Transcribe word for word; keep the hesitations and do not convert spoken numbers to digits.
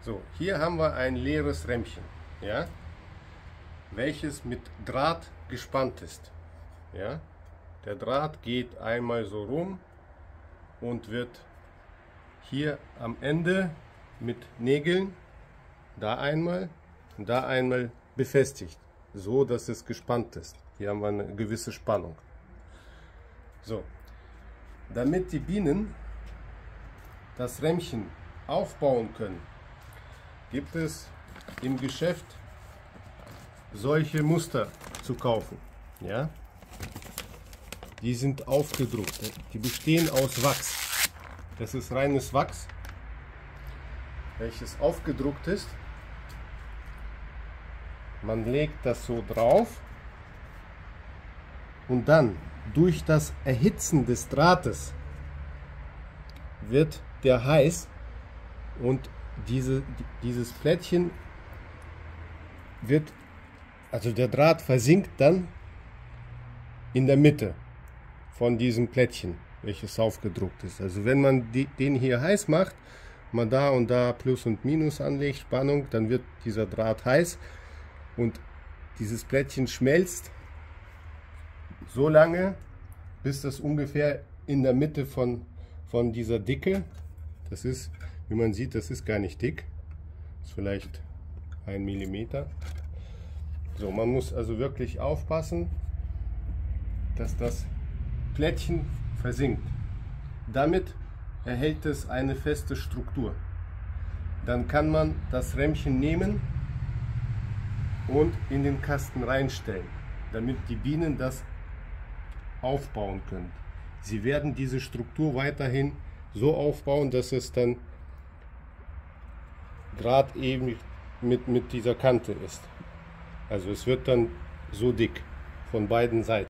So, hier haben wir ein leeres Rämmchen, ja, welches mit Draht gespannt ist. Ja. Der Draht geht einmal so rum und wird hier am Ende mit Nägeln da einmal und da einmal befestigt, so dass es gespannt ist. Hier haben wir eine gewisse Spannung. So, damit die Bienen das Rämmchen aufbauen können, gibt es im Geschäft solche Muster zu kaufen. Ja? Die sind aufgedruckt, die bestehen aus Wachs. Das ist reines Wachs, welches aufgedruckt ist. Man legt das so drauf und dann durch das Erhitzen des Drahtes wird der heiß und diese, dieses Plättchen wird, also der Draht versinkt dann in der Mitte von diesem Plättchen, welches aufgedruckt ist. Also wenn man die, den hier heiß macht, man da und da Plus und Minus anlegt, Spannung, dann wird dieser Draht heiß und dieses Plättchen schmelzt so lange, bis das ungefähr in der Mitte von, von dieser Dicke, das ist, wie man sieht, das ist gar nicht dick, das ist vielleicht ein Millimeter. So, man muss also wirklich aufpassen, dass das Plättchen versinkt. Damit erhält es eine feste Struktur. Dann kann man das Rämmchen nehmen und in den Kasten reinstellen, damit die Bienen das aufbauen können. Sie werden diese Struktur weiterhin so aufbauen, dass es dann gerade eben mit, mit dieser Kante ist. Also es wird dann so dick von beiden Seiten.